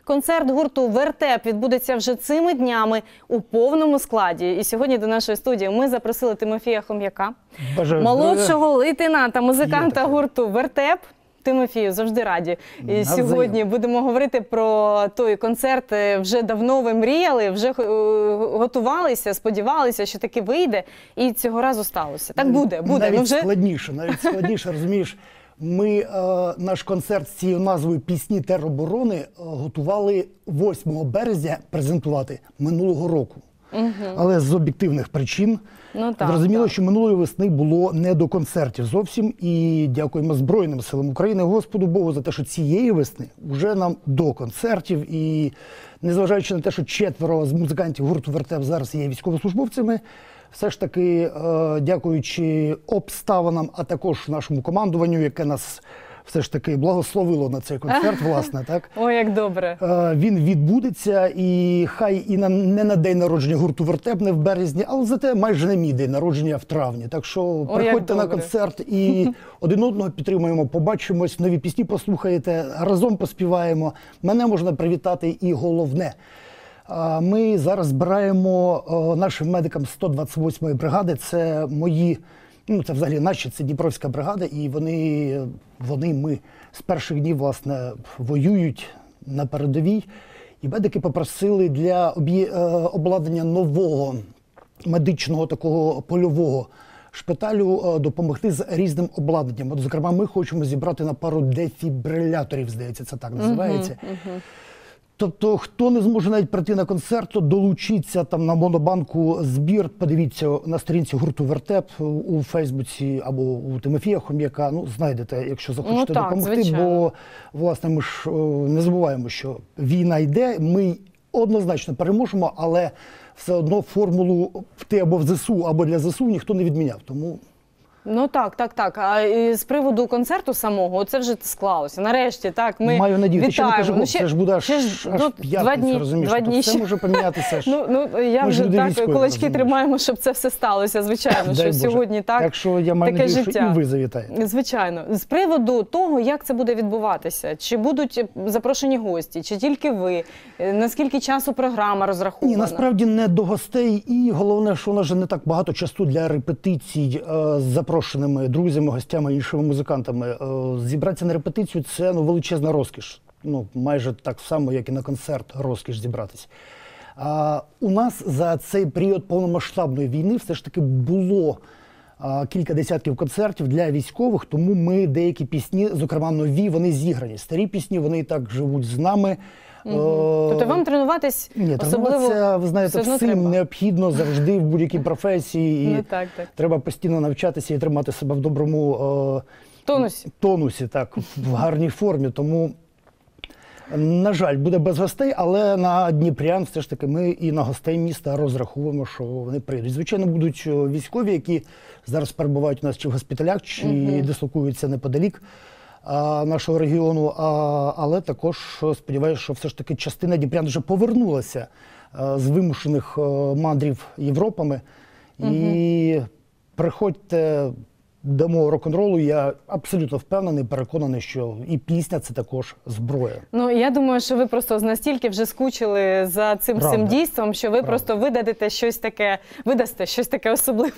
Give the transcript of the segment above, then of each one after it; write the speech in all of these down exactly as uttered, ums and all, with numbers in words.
Концерт гурту «Вертеп» відбудеться вже цими днями у повному складі. І сьогодні до нашої студії ми запросили Тимофія Хом'яка, Бажаю молодшого здоров'я. лейтенанта, музиканта гурту «Вертеп». Тимофію, завжди раді. І Навзаєм. сьогодні будемо говорити про той концерт. Вже давно ви мріяли, вже готувалися, сподівалися, що таки вийде. І цього разу сталося. Так буде, буде. Навіть ну, вже... складніше, навіть складніше, розумієш. Ми е, наш концерт з цією назвою «Пісні тероборони» е, готували восьмого березня презентувати минулого року. Угу. Але з об'єктивних причин. Ну, так, зрозуміло, так. що минулої весни було не до концертів зовсім. І дякуємо Збройним силам України, Господу Богу, за те, що цієї весни вже нам до концертів. І незважаючи на те, що четверо з музикантів гурту «Вертеп» зараз є військовослужбовцями, все ж таки, е, дякуючи обставинам, а також нашому командуванню, яке нас все ж таки благословило на цей концерт, власне, так? Ой, як добре. Е, він відбудеться, і хай і на, не на день народження гурту «Вертеп», не в березні, але зате майже на мій день народження в травні. Так що Ой, приходьте на концерт і один одного підтримуємо, побачимось, нові пісні послухаєте, разом поспіваємо. Мене можна привітати і головне. Ми зараз збираємо нашим медикам сто двадцять восьмої бригади. Це мої, ну це взагалі наші, це Дніпровська бригада, і вони, вони, ми з перших днів, власне, воюють на передовій. І медики попросили для обладнання нового медичного такого польового шпиталю допомогти з різним обладнанням. От, зокрема, ми хочемо зібрати на пару дефібриляторів, здається, це так називається. Uh-huh, uh-huh. Тобто, хто не зможе навіть прийти на концерт, то долучіться там на Монобанку збір, подивіться на сторінці гурту «Вертеп» у Фейсбуці або у Тимофія Хом'яка, ну, знайдете, якщо захочете ну, так, допомогти, звичайно. Бо, власне, ми ж не забуваємо, що війна йде, ми однозначно переможемо, але все одно формулу «ти або в ЗСУ, або для ЗСУ» ніхто не відміняв, тому... Ну так, так, так. А з приводу концерту самого, це вже склалося. Нарешті, так, ми Маю надію, ти ще не кажи, ну, це ж буде аж, ще, аж ну, п'ятниця, розумієш, два дні все ще. може помінятися. Ну, ну, я ми вже так, військові, кулачки розумієш. тримаємо, щоб це все сталося, звичайно, що Боже. сьогодні так, так що я маю таке надію, життя. Що і ви завітаєте. Звичайно. З приводу того, як це буде відбуватися, чи будуть запрошені гості, чи тільки ви, наскільки часу програма розрахована? Ні, насправді не до гостей, і головне, що у нас же не так багато часу для репетицій з запрошеними друзями, гостями, іншими музикантами. Зібратися на репетицію – це ну, величезна розкіш. Ну, майже так само, як і на концерт, розкіш зібратися. А у нас за цей період повномасштабної війни все ж таки було а, кілька десятків концертів для військових, тому ми деякі пісні, зокрема нові, вони зіграні. Старі пісні, вони і так живуть з нами. Угу. Тобто вам тренуватись Ні, особливо тренуватися, ви знаєте, всім треба. необхідно завжди в будь-якій професії. І ну, так, так. треба постійно навчатися і тримати себе в доброму е, тонусі. тонусі, так, в гарній формі. Тому, на жаль, буде без гостей, але на Дніпрян все ж таки ми і на гостей міста розраховуємо, що вони прийдуть. Звичайно, будуть військові, які зараз перебувають у нас чи в госпіталях, чи угу. дислокуються неподалік нашого регіону, але також сподіваюся, що все ж таки частина дніпрян вже повернулася з вимушених мандрів Європами. Угу. І приходьте, дамо рок-н-ролу, я абсолютно впевнений, переконаний, що і пісня – це також зброя. Ну, я думаю, що ви просто настільки вже скучили за цим всім дійством, що ви Правда. просто видадите щось таке, видасте щось таке особливе.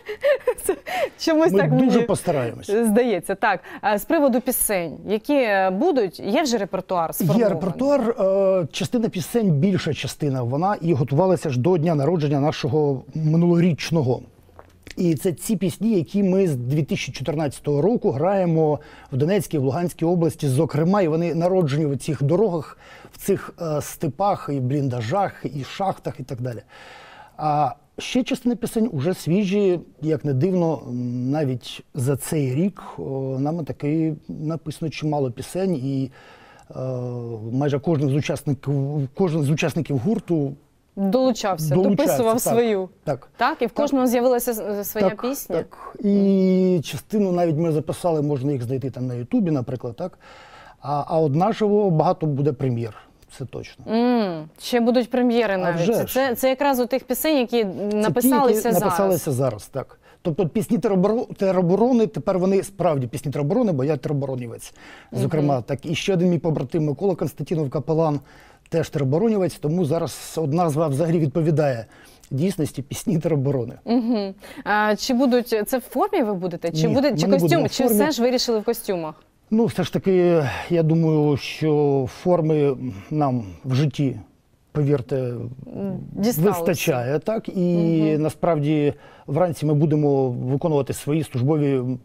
Чомусь Ми так дуже мені постараємося. Здається, так. А з приводу пісень, які будуть, є вже репертуар сформований? Є репертуар, частина пісень, більша частина, вона і готувалася ж до дня народження нашого минулорічного. І це ці пісні, які ми з дві тисячі чотирнадцятого року граємо в Донецькій, в Луганській області, зокрема, і вони народжені в цих дорогах, в цих е, степах, і бліндажах, і шахтах, і так далі. А ще частина пісень уже свіжі, як не дивно, навіть за цей рік о, нами таки написано чимало пісень, і е, майже кожен з учасників, кожен з учасників гурту Долучався, дописував так, свою. Так. Так? І в кожного з'явилася своя так, пісня? Так. І частину навіть ми записали, можна їх знайти там на Ютубі, наприклад, так? А, а от нашого багато буде прем'єр. Це точно. Mm, ще будуть прем'єри навіть. Це, це, це якраз у тих пісень, які написалися це ті, які зараз. написалися зараз, так. Тобто пісні тероборо- тероборони, тепер вони справді пісні тероборони, бо я тероборонівець. Зокрема, так і ще один мій побратим Микола Константінов, капелан, теж тероборонівець, тому зараз одна назва взагалі відповідає дійсності пісні тероборони. Угу. А, чи будуть, це в формі ви будете? Чи, Ні, буде, ми чи не будемо костюм? в Чи формі. все ж вирішили в костюмах? Ну, все ж таки, я думаю, що форми нам в житті, повірте, Дісталося. вистачає, так? І Мгм. насправді вранці ми будемо виконувати свої службові, м,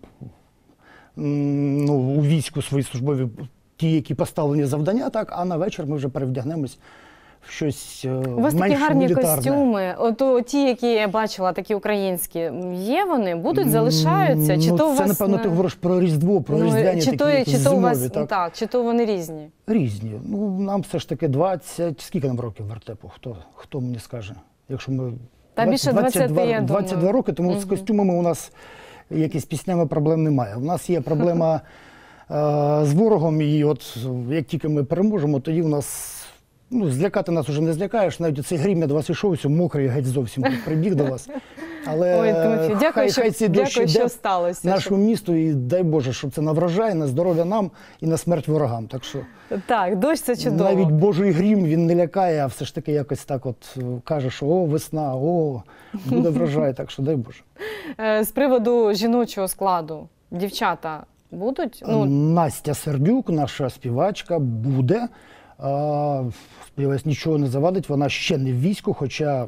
ну, у війську свої службові, ті, які поставлені завдання, так? А на вечір ми вже перевдягнемось в щось е, У вас менш такі гарні мілітарне. костюми. Ото ті, які я бачила, такі українські, є вони? Будуть, залишаються? Чи ну, то у це, вас напевно, не- ти говориш про Різдво, про Ну, різдвяні чи такі то, якісь чи то у вас зимові, так? так, чи то вони різні? Різні. Ну, нам все ж таки двадцять, скільки нам років вертепу? Хто, хто мені скаже? Якщо ми Та більше двадцяти, двадцять два, я двадцять два думаю. роки, тому з Мгм. костюмами у нас якісь піснями проблем немає. У нас є проблема е, з ворогом, і от як тільки ми переможемо, тоді у нас, ну, злякати нас уже не злякаєш. Навіть цей грім до вас ішов, ось мокрий геть зовсім тут прибіг до вас. Але Ой, Тимофій, дякую, хай, що, хай ці дощі дякую, що йде сталося. нашому місту, і дай Боже, щоб це на врожай, на здоров'я нам і на смерть ворогам. Так що Щоб- Так, дощ це чудово. навіть Божий грім, він не лякає, а все ж таки якось так от е, каже, що о, весна, о, буде врожай, так що дай Боже. Е, З приводу жіночого складу, дівчата будуть? Ну, Настя Сердюк, наша співачка, буде. А, сподіваюсь, нічого не завадить, вона ще не в війську, хоча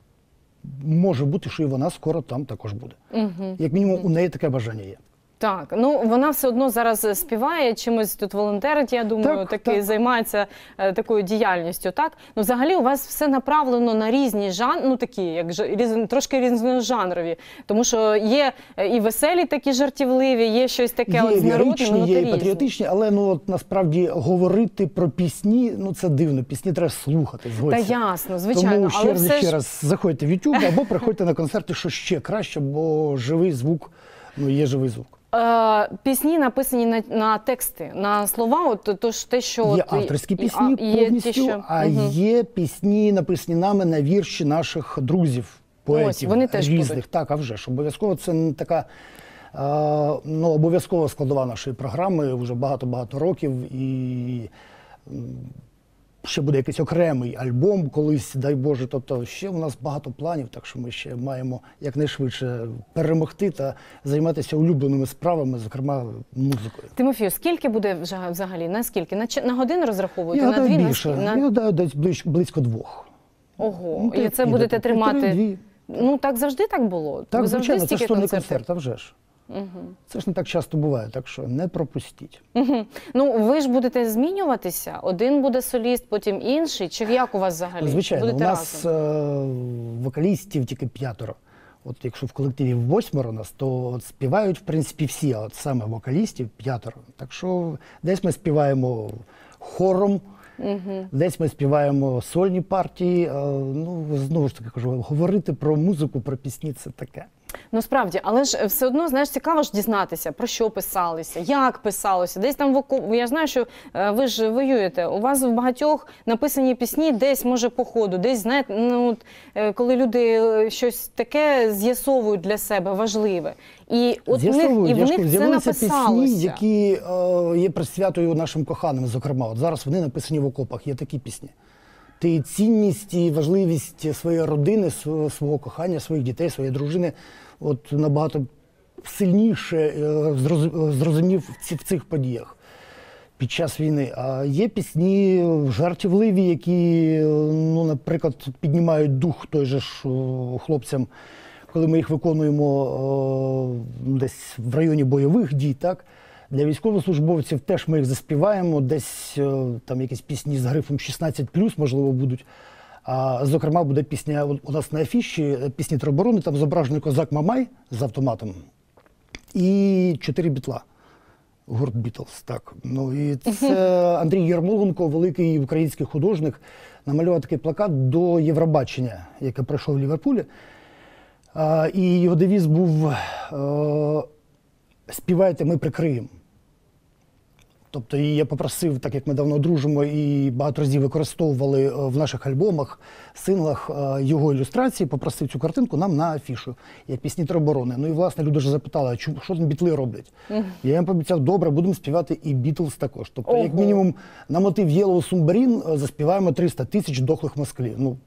може бути, що і вона скоро там також буде. угу. Як мінімум, у неї таке бажання є. Так, ну вона все одно зараз співає, чимось тут волонтерить, я думаю, Так, таки так. займається е, такою діяльністю, так? Ну, взагалі у вас все направлено на різні жанри, ну такі, як ж- різ, трошки різножанрові, тому що є е, і веселі такі жартівливі, є щось таке Є от з народним, ліричні, ну, є то і різні. патріотичні, але ну от насправді говорити про пісні, ну це дивно. Пісні треба слухати, Та згодься. ясно, звичайно, Тому ще але раз і все ще ж раз заходьте в YouTube або приходьте на концерти, що ще краще, бо живий звук, ну є живий звук. Е, пісні написані на, на тексти, на слова, от то ж те, що Є от, авторські і- пісні а, є повністю, ті, що... а Мгм. є пісні, написані нами на вірші наших друзів, поетів вони теж різних. будуть. Так, а вже ж обов'язково це не така е, ну, обов'язкова складова нашої програми вже багато-багато років. І м, ще буде якийсь окремий альбом колись, дай Боже. Тобто ще у нас багато планів, так що ми ще маємо якнайшвидше перемогти та займатися улюбленими справами, зокрема музикою. Тимофію, скільки буде вже взагалі? На скільки? На, чи- на годину розраховуєте? Я на гадаю дві? На більше. скільки? На... Я гадаю, десь близько, близько двох. Ого, Ну, і так це піде. будете тримати? Півтори-дві. Ну, так завжди так було? Так, Ви завжди звичайно, це стільки ж сольний концертів? концерт, а вже ж. Угу. Це ж не так часто буває, так що не пропустіть. Угу. Ну, ви ж будете змінюватися? Один буде соліст, потім інший? Чи як у вас взагалі? Звичайно, Будете у нас разом? е, вокалістів тільки п'ятеро. От якщо в колективі восьмеро нас, то от співають, в принципі, всі, а от саме вокалістів п'ятеро. Так що десь ми співаємо хором, Угу. десь ми співаємо сольні партії. Е, ну, знову ж таки кажу, говорити про музику, про пісні – це таке. Ну, справді, але ж все одно, знаєш, цікаво ж дізнатися, про що писалися, як писалося. Десь там в оку... Я знаю, що е, ви ж воюєте. У вас в багатьох написані пісні десь, може, по ходу, десь, знаєте, ну, от, е, коли люди е, щось таке з'ясовують для себе важливе. І от в них, З'ясовують, і в я ж них кажу, це з'явилися написалося. пісні, які е, є присвятою нашим коханим, зокрема. От зараз вони написані в окопах, є такі пісні. Ти цінність і важливість своєї родини, свого, свого кохання, своїх дітей, своєї дружини от набагато сильніше е, зроз- зрозумів в, ці, в цих подіях під час війни. А є пісні жартівливі, які, е, ну, наприклад, піднімають дух той же ж е, хлопцям, коли ми їх виконуємо е, десь в районі бойових дій, так? Для військовослужбовців теж ми їх заспіваємо, десь е, там якісь пісні з грифом шістнадцять плюс, можливо, будуть. А, зокрема, буде пісня у у нас на афіші, е, пісні тероборони, там зображений козак Мамай з автоматом і чотири бітла. Гурт Бітлз, так. Ну, і це Андрій Ярмоленко, великий український художник, намалював такий плакат до Євробачення, яке пройшло в Ліверпулі. А, і його девіз був е, «Співайте, ми прикриємо». Тобто і я попросив, так як ми давно дружимо і багато разів використовували е, в наших альбомах, синглах е, його ілюстрації, попросив цю картинку нам на афішу, як пісні тероборони. Ну і, власне, люди ж запитали, а чому- що там бітли роблять? Мгм. Я їм пообіцяв, добре, будемо співати і Бітлз також. Тобто, як Ого. мінімум, на мотив Yellow Submarine е, заспіваємо триста тисяч дохлих москалів. Ну,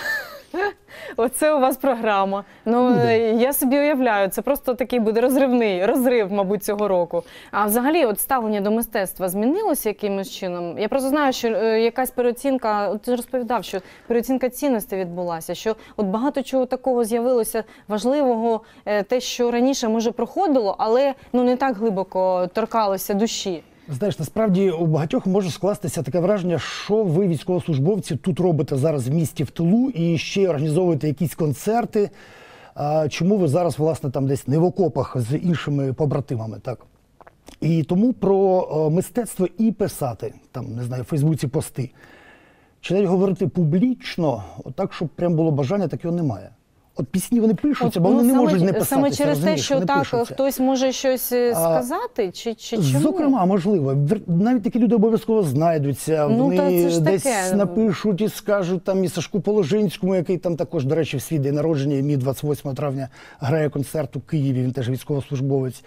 Оце у вас програма. Ну, Буде. е, я собі уявляю, це просто такий буде розривний, розрив, мабуть, цього року. А взагалі, от ставлення до мистецтва змінилося якимось чином? Я просто знаю, що е, якась переоцінка, от ти ж розповідав, що переоцінка цінностей відбулася, що от багато чого такого з'явилося важливого, е, те, що раніше, може, проходило, але ну, не так глибоко торкалося душі. знаєш, насправді у багатьох може скластися таке враження, що ви, військовослужбовці, тут робите зараз в місті в тилу і ще й організовуєте якісь концерти. А чому ви зараз, власне, там десь не в окопах з іншими побратимами, так? І тому про е, мистецтво і писати, там, не знаю, в Фейсбуці пости. Чи навіть говорити публічно, так, щоб прям було бажання, так його немає. От пісні вони пишуться, бо ну, вони не саме, можуть не писатися, саме через те, розумієш, що вони так пишуться. хтось може щось е, сказати, чи, чи чому? Зокрема, можливо. Вер- Навіть такі люди обов'язково знайдуться. Ну, та Вони це ж десь таке. напишуть і скажуть там і Сашку Положинському, який там також, до речі, в свій день народження, і мій двадцять восьмого травня грає концерт у Києві, він теж військовослужбовець.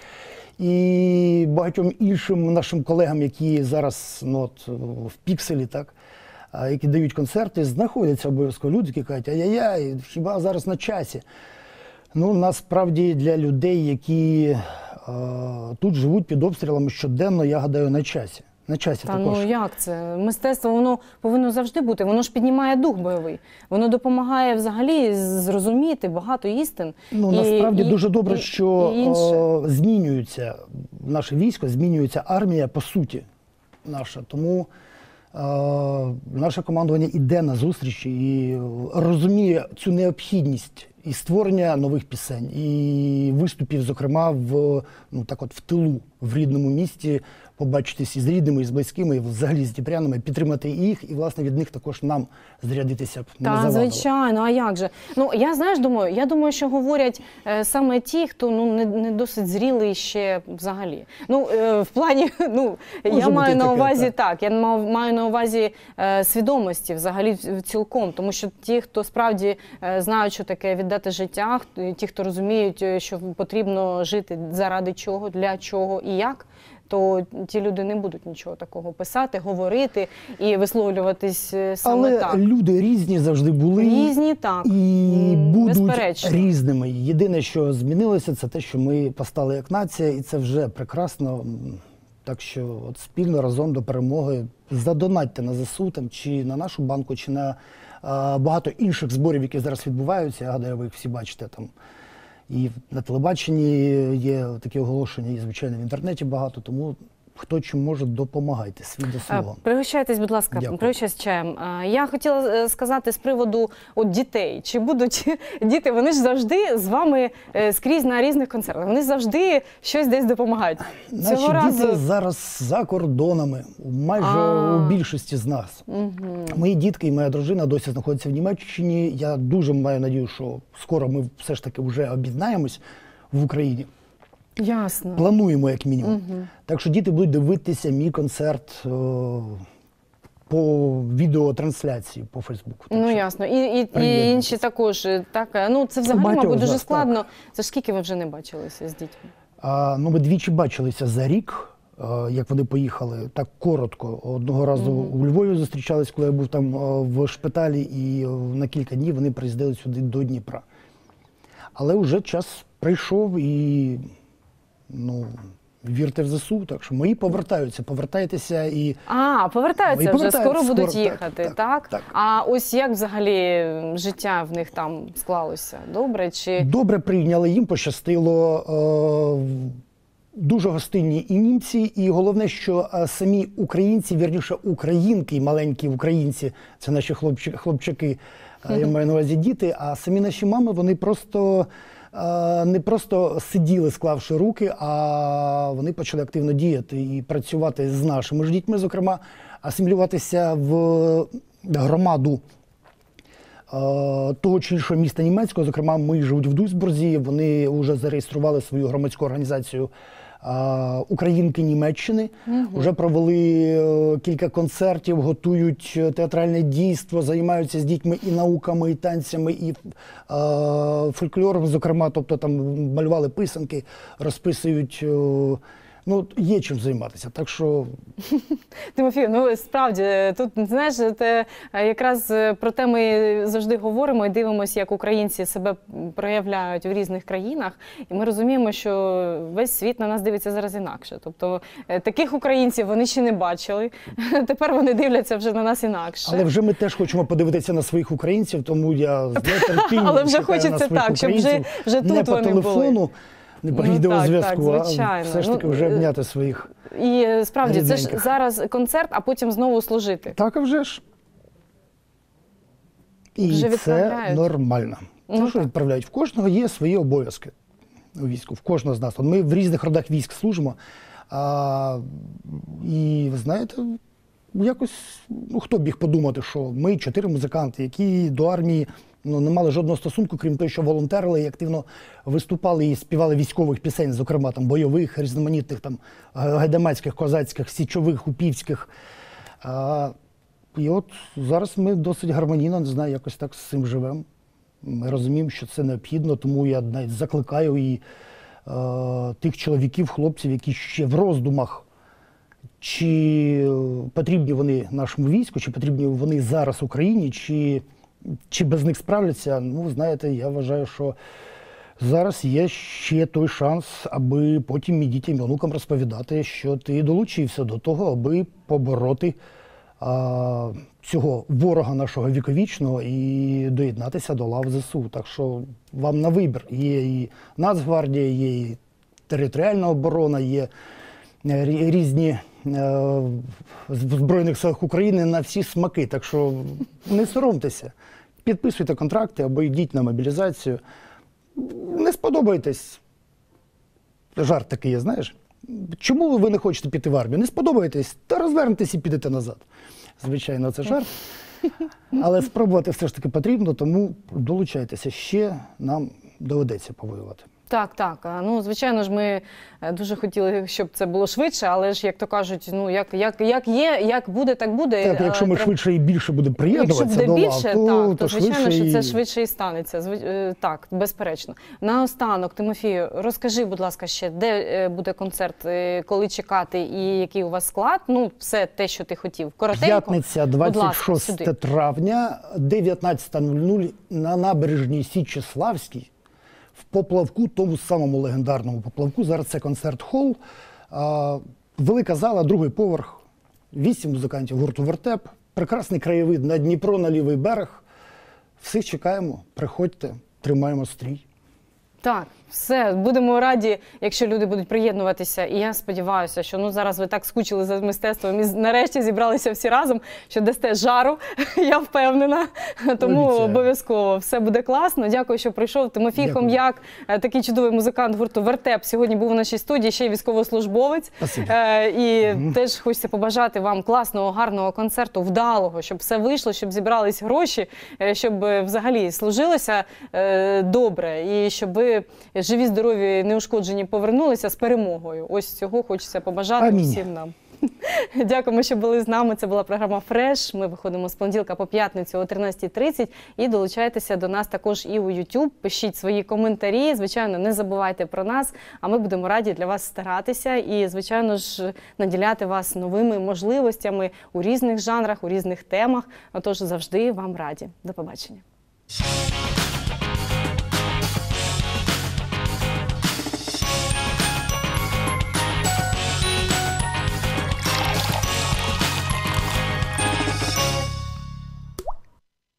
І багатьом іншим нашим колегам, які зараз ну, от, в пікселі, так, а, які дають концерти, знаходяться обов'язково люди, які кажуть, ай-яй-яй, хіба зараз на часі? Ну, насправді для людей, які е, тут живуть під обстрілами щоденно, я гадаю, на часі. На часі Та також. ну як це? Мистецтво, воно повинно завжди бути. Воно ж піднімає дух бойовий. Воно допомагає взагалі зрозуміти багато істин. Ну, І- насправді і- дуже добре, і- що і інше. е, змінюється наше військо, змінюється армія по суті наша. Тому е, наше командування йде на зустрічі і розуміє цю необхідність і створення нових пісень, і виступів, зокрема, в, ну, так от, в тилу, в рідному місті, побачитись із рідними, із близькими, і взагалі з дніпрянами, підтримати їх, і, власне, від них також нам зарядитися б не Та, завадило. звичайно, а як же? Ну, я, знаєш, думаю, я думаю, що говорять е, саме ті, хто ну, не, не досить зрілий ще взагалі. Ну, е, в плані, ну, Може я бути маю на таке, увазі так. так, я мав, маю на увазі е, свідомості взагалі в- цілком, тому що ті, хто справді е, знають, що таке віддати життя, хто- ті, хто розуміють, е, що потрібно жити заради чого, для чого і як, то ті люди не будуть нічого такого писати, говорити і висловлюватись е, саме Але так. люди різні завжди були. Різні, так. І М, будуть безперечно. різними. Єдине, що змінилося, це те, що ми постали як нація, і це вже прекрасно. М, Так що от спільно разом до перемоги задонатьте на ЗСУ там, чи на нашу банку, чи на а, багато інших зборів, які зараз відбуваються. Я гадаю, ви їх всі бачите там. І на телебаченні є такі оголошення, і, звичайно, в інтернеті багато, тому хто чим може, допомагайте свій до Е, свого. Пригощайтесь, будь ласка, Дякую. пригощайтесь чаєм. Е, Я хотіла е, сказати з приводу от дітей. Чи будуть діти, вони ж завжди з вами е, скрізь на різних концертах. Вони завжди щось десь допомагають. Наші Цього разу діти зараз за кордонами, майже А. у більшості з нас. Мої дітки і моя дружина досі знаходяться в Німеччині. Я дуже маю надію, що скоро ми все ж таки вже об'єднаємось в Україні. ясно. Плануємо, як мінімум. Так що діти будуть дивитися мій концерт е, по відеотрансляції по Фейсбуку. Так Ну що ясно. І, і, і приєднуйтесь. інші також. е, Так, е, ну це взагалі, багатьох мабуть, з дуже нас, складно. Це ж скільки ви вже не бачилися з дітьми? А, ну, ми двічі бачилися за рік, е, як вони поїхали, так коротко. Одного разу у Львові зустрічались, коли я був там е, в шпиталі, і е, на кілька днів вони приїздили сюди до Дніпра. Але вже час прийшов і, ну, вірте в ЗСУ, так що мої повертаються, повертайтеся і... А, повертаються Ми вже, повертаються скоро будуть скоро, так, їхати, так, так, так. А ось як взагалі життя в них там склалося? Добре? Чи Добре прийняли, їм пощастило. Е, дуже гостинні і німці, і головне, що е, самі українці, вірніше українки, маленькі українці, це наші хлопчики, хлопчаки, е, я маю на увазі діти, а самі наші мами, вони просто е, не просто сиділи, склавши руки, а вони почали активно діяти і працювати з нашими ж дітьми, зокрема, асимілюватися в громаду того чи іншого міста німецького. Зокрема, ми живуть в Дуйсбурзі, вони вже зареєстрували свою громадську організацію а, українки Німеччини. Вже провели е, кілька концертів, готують театральне дійство, займаються з дітьми і науками, і танцями, і е, фольклором, зокрема, тобто там малювали писанки, розписують. Е, Ну, є чим займатися, так що… Тимофій, ну справді, тут, знаєш, те, якраз про те ми завжди говоримо і дивимося, як українці себе проявляють в різних країнах, і ми розуміємо, що весь світ на нас дивиться зараз інакше. Тобто таких українців вони ще не бачили, тепер вони дивляться вже на нас інакше. Але вже ми теж хочемо подивитися на своїх українців, тому я з нетерпінням Але вже чекаю хочеться на своїх так, щоб вже, вже тут не по вони телефону, були. не по Ну, відеозв'язку, так, так, а звичайно. все ж таки Ну, вже обняти своїх І справді, це ж рідненьких. зараз концерт, а потім знову служити. Так, а вже ж. І Вже це відправляють. нормально. Це Ну, що так. відправляють? В кожного є свої обов'язки у війську, в кожного з нас. От ми в різних родах військ служимо. А, і ви знаєте, якось, ну хто б міг подумати, що ми чотири музиканти, які до армії ну, не мали жодного стосунку, крім того, що волонтерили і активно виступали і співали військових пісень, зокрема там бойових, різноманітних там гайдамацьких, козацьких, січових, упівських. А, і от зараз ми досить гармонійно, не знаю, якось так з цим живемо. Ми розуміємо, що це необхідно, тому я навіть закликаю і е, тих чоловіків, хлопців, які ще в роздумах, чи потрібні вони нашому війську, чи потрібні вони зараз Україні, чи, чи без них справляться. Ну, знаєте, я вважаю, що зараз є ще той шанс, аби потім і дітям, і онукам розповідати, що ти долучився до того, аби побороти а, цього ворога нашого віковічного і доєднатися до лав ЗСУ. Так що вам на вибір. Є і Нацгвардія, є і територіальна оборона, є різні е, в Збройних силах України на всі смаки. Так що не соромтеся, підписуйте контракти або йдіть на мобілізацію. Не сподобаєтесь. Жарт такий є, знаєш. Чому ви не хочете піти в армію? Не сподобаєтесь, та розвернетесь і підете назад. Звичайно, це жарт. Але спробувати все ж таки потрібно, тому долучайтеся. Ще нам доведеться повоювати. Так, так. Ну, звичайно ж, ми дуже хотіли, щоб це було швидше, але ж, як то кажуть, ну, як, як, як є, як буде, так буде. Так, якщо ми Треба... швидше і більше буде приєднуватися Якщо буде до лав, більше, то, так, то, то звичайно, швидше що це і... швидше і станеться. Зв... Так, безперечно. Наостанок, Тимофію, розкажи, будь ласка, ще, де буде концерт, коли чекати і який у вас склад? Ну, все те, що ти хотів. Коротенько. П'ятниця, двадцять шостого травня, дев'ятнадцята нуль нуль на набережній Січеславській. В поплавку, тому самому легендарному поплавку. Зараз це концерт-хол. Велика зала, другий поверх, вісім музикантів гурту «Вертеп». Прекрасний краєвид на Дніпро, на лівий берег. Всіх чекаємо, приходьте, тримаємо стрій. Так, все, будемо раді, якщо люди будуть приєднуватися. І я сподіваюся, що ну, зараз ви так скучили за мистецтвом і нарешті зібралися всі разом, що дасте жару, я впевнена. Тому Обіцяю. Обов'язково все буде класно. Дякую, що прийшов. Тимофій Дякую. Хом'як, такий чудовий музикант гурту «Вертеп», сьогодні був у нашій студії, ще й військовослужбовець. Спасибі. Е, і Мгм. теж хочеться побажати вам класного, гарного концерту, вдалого, щоб все вийшло, щоб зібрались гроші, е, щоб е, взагалі служилося е, добре і щоб ви живі, здорові, неушкоджені повернулися з перемогою. Ось цього хочеться побажати Амінь. всім нам. Дякуємо, що були з нами. Це була програма «Фреш». Ми виходимо з понеділка по п'ятницю о тринадцятій тридцять. І долучайтеся до нас також і у YouTube. Пишіть свої коментарі. Звичайно, не забувайте про нас. А ми будемо раді для вас старатися і, звичайно ж, наділяти вас новими можливостями у різних жанрах, у різних темах. Отож, завжди вам раді. До побачення.